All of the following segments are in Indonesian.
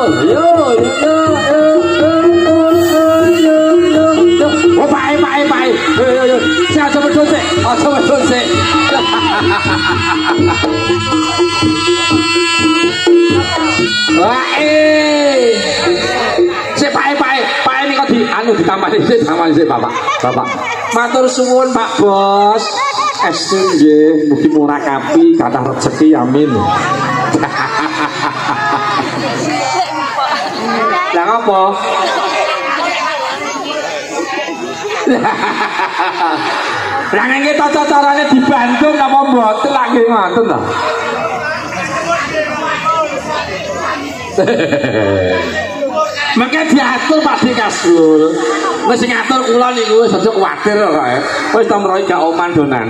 我拜。下这么多岁，啊，这么多岁。Saya Pak ini kok ditambahin sih sama sih Bapak. Matur suwun Pak Bos. Estu nggih, mugi murakapi kathah rezeki amin. Lah apa? Lah ngene tata carane dibantu napa mboten lak nggih ngoten to. Maka diatur Pak Dikasul. Wis ngatur kula niku wis aja kuwatir kok. Wis ta mrono gak oman donan.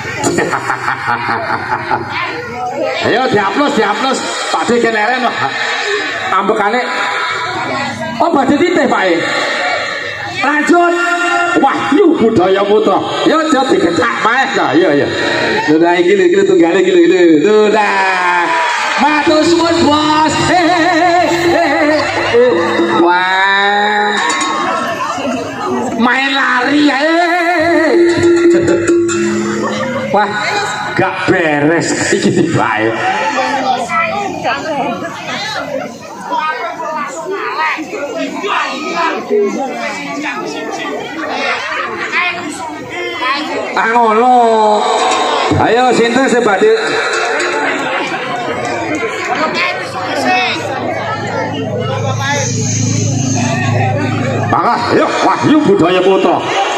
Ayo diaplus Pak Dik keneren wae. Ambekane. Oh badhe titih Pak. Lanjut. Wahyu Budaya Putra. Ya aja dikecak wae ta. Ya. Sudah iki tunggale iki lho. Sudah. Matur suwun Bos. Wah. Main lari ya. Wah, gak beres iki bae. Ngono. Ayo sinten sebadi. Maka, ayo Wahyu Budaya Putra.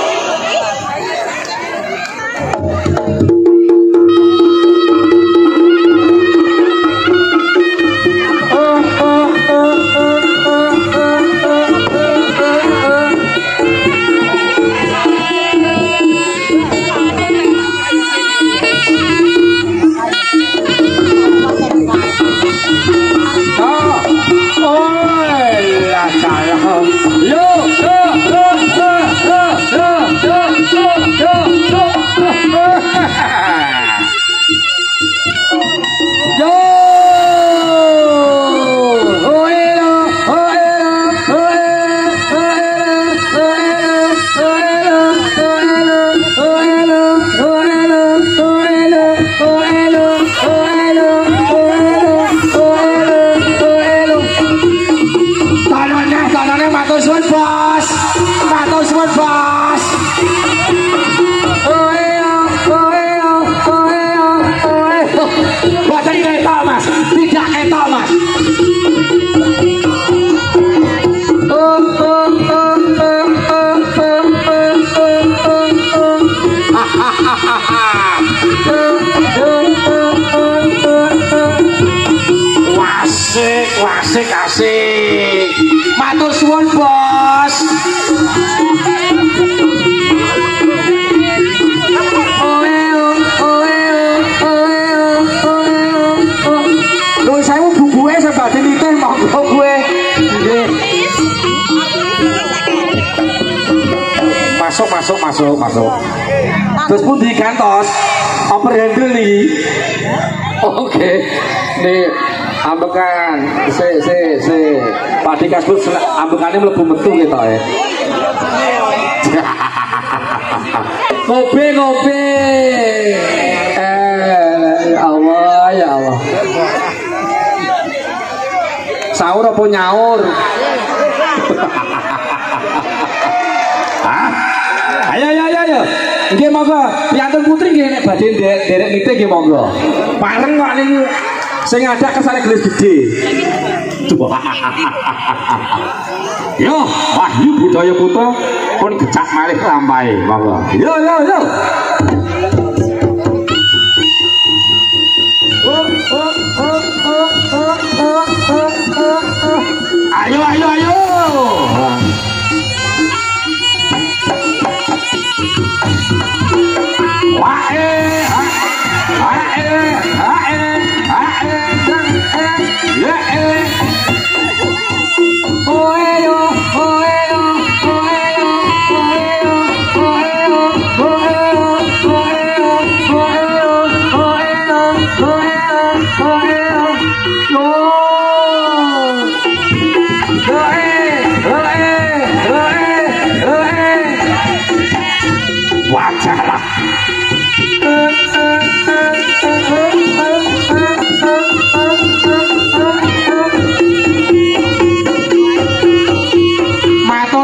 Asik. Matur suwun Bos. Lho saya bubuke sebab nitih monggo gue. Nggih. Masuk. Terus pun digantos. Oper handle nih. Oke. Nih ambekan, Pak Dikasul ambekane mlebu metu ketok ya. Ngopi. Ya Allah. Sahur apa nyaur? Hah? Ayo. Nggih monggo, piantun putri nggih nek badhe nderek nitih nggih monggo. Pareng kok niku. Sing ada kesane gelis gede. Yo, Wahyu Budaya Putra pun gecak malih lampahe, monggo. Yo. Ayo.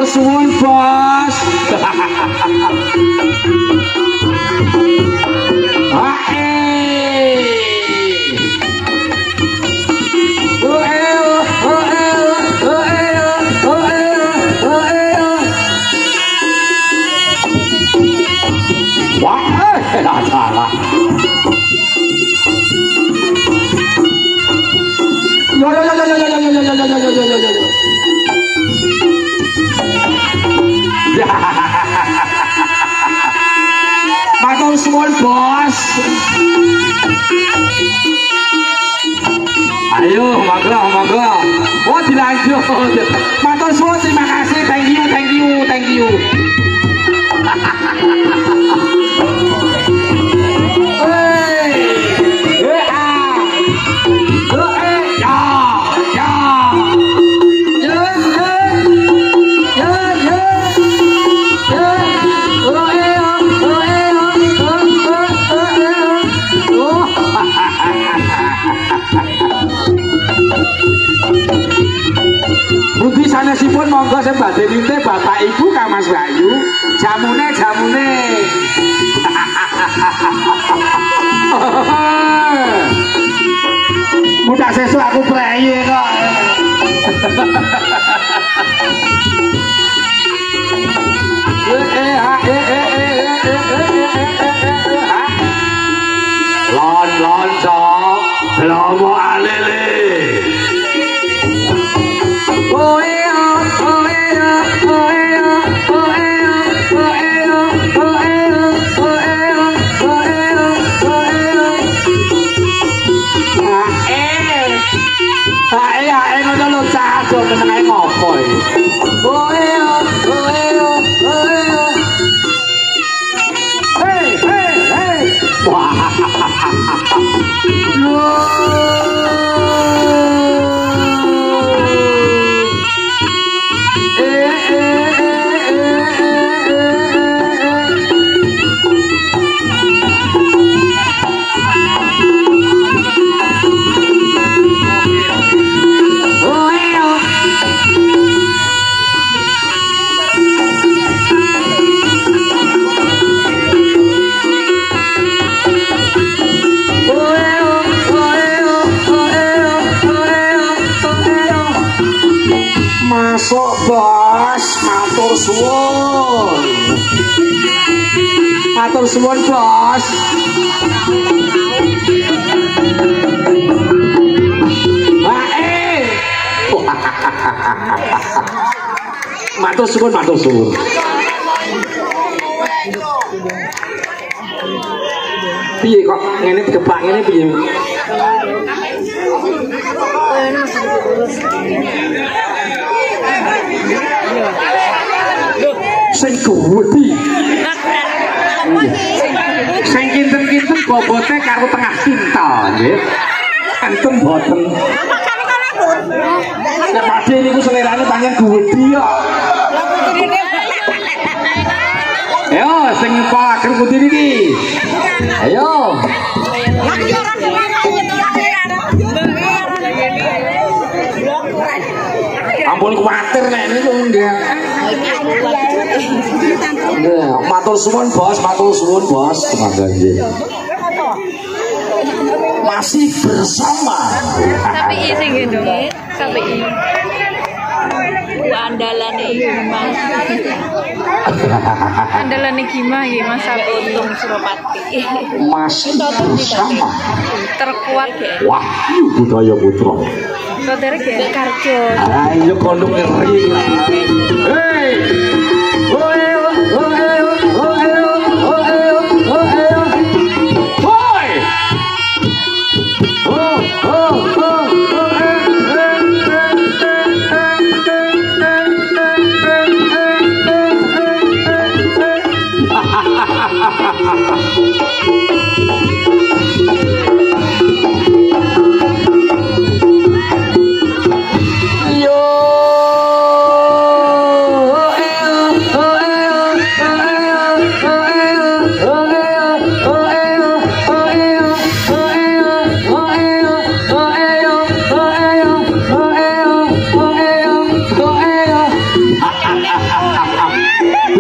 suwun bos. Wah, salah. Yo yo yo yo yo yo yo yo yo yo yo yo yo. Matur suwun bos. Ayo monggo monggo. Oh dilanjut. Matur suwun terima kasih. Thank you thank you thank you. Budi sanesipun monggo sing badhe nite Bapak Ibu Kang Mas Bayu jamune mudah sesuk aku preye kok lon cok lomo alele menengai ngopo iki. Hey hey hey. Wah. Masuk bos, matur suwun. Matur suwun bos. Matur suwun, matur suwun. Piye kok ngene digepak ngene piye? Sing gudi. Sing kinten-kinten bobote karo tengah kintal nggih. Antum boten. Nek padhe niku selerane panjen gudi kok. Ayo sing nyepakaken gudi niki. Ayo. Ampun kuwatir nek niku nggih. Nggih, matur suwun bos, matur suwun bos. Mangga nggih. Masih bersama. Tapi sing nggih, sampai andalane Mas. Andalane Gimah nggih Mas Untung Suropati. Masih bersama. Terkuat ya. Wahyu Budaya Putra. Saudara Gere Karjo. Ayo kono ngeri. Hei.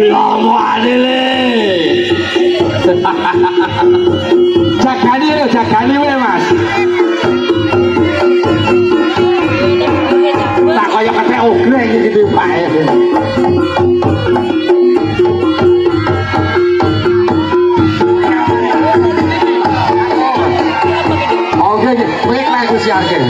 Lomo adile. Jagani wae Mas. Tak kaya kethek ogreng iki Pak. Oke, baik lagi siarke.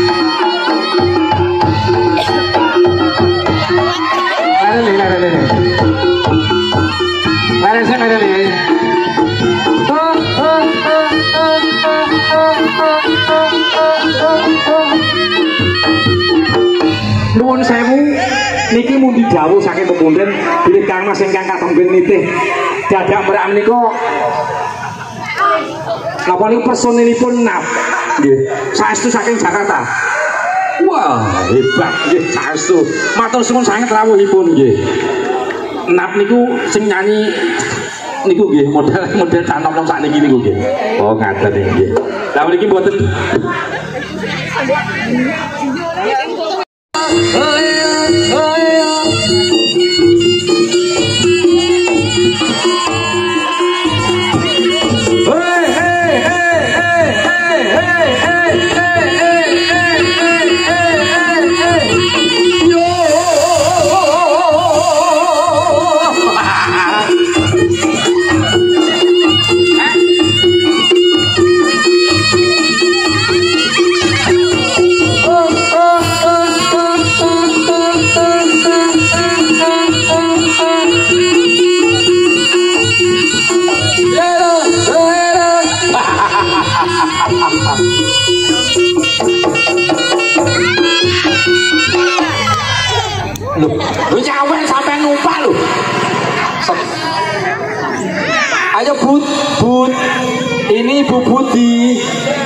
Lari. Nuwun sewu niki mundi dawuh saking pepundhen bilih Kang Mas ingkang katemben nitih dadak merak menika napa niku personilipun nap nggih saestu saking Jakarta. Wah, hebat nggih saestu. Matur suwun sanget rawuhipun nggih. Nap niku sing nyanyi niku nggih model canom-canom sakniki niku nggih. Oh, ngaten nggih. Lah niki mboten lu nyawer sampai numpak lu. Ayo Bud, ini Bu Budi.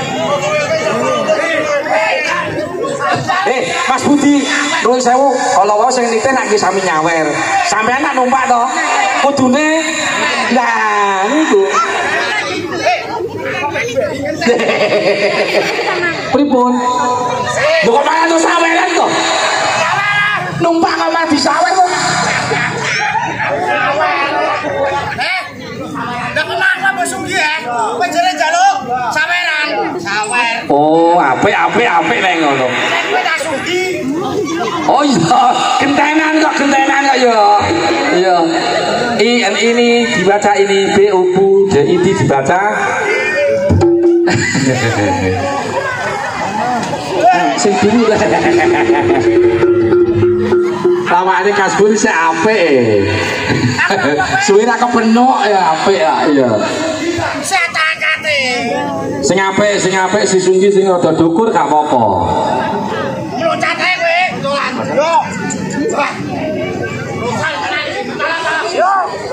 Mas Budi, nuwun sewu, kalau wae sing nitih nek iki sami nyawer. Sampeyan tak numpak to. Kudune nah niku. Pripun? Lho kok malah to saweran to? Numpak kok malah disawer kok. Lah kenapa Bos Sugi ya? Kowe jare njaluk saweran. Sawer. Oh, apik nek ngono. Kowe tak Sugi. Oh iya, gentenan kok ya. Iya. Ini dibaca ini B U B D I D dibaca. Sing dulu lah. Lawane kasbul sik apik. Suwe ra kepenuk ya apik ya. Setakate. Sing apik si Sunggi sing rada dukur gak apa-apa. Mloncat ae kowe. Yo. Yo.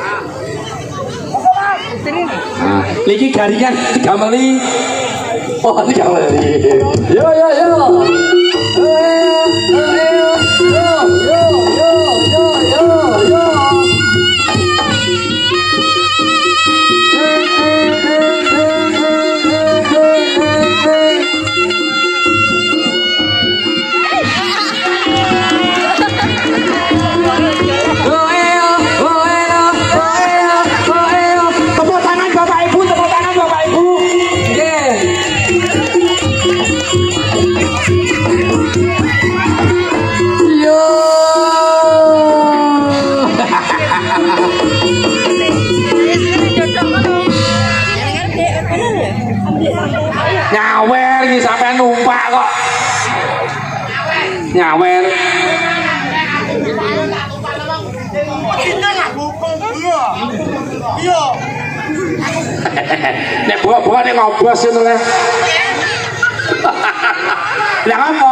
Niki garingan digameli. Oh, digameli. Yo. Nyawer iki sampean numpak kok. Nyawer. Iya. Nek bawa nek ngobos ngono le. Lah apa?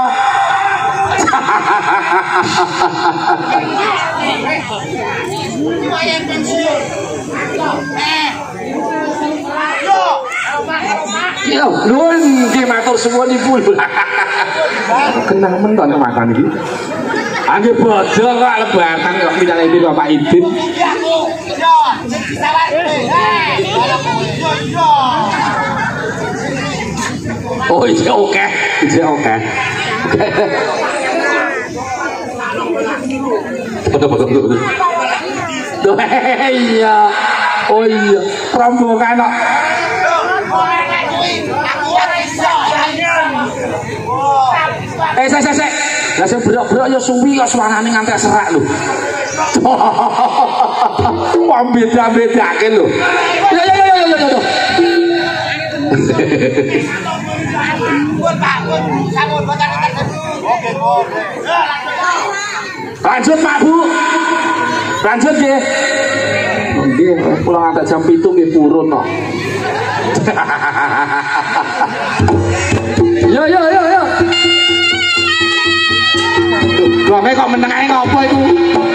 Yo, nuwun nggih matur suwunipun. Kenang menton makan iki. Nggih bodho kok lebatan kok minale iki Bapak Idin. Oh, iki oke. Betul. Duh, iya. Oh iya, rombongan kok. Sek. Lah sing brok-brok ya suwi kok suarane ngantek serak lho. Kok beda-bedake lho. Ya. Lanjut Pak Bu. Lanjut nggih. Nggih, pulang antek jam 7 nggih purun kok. Yo. Lho kok meneng ae ngopo iku?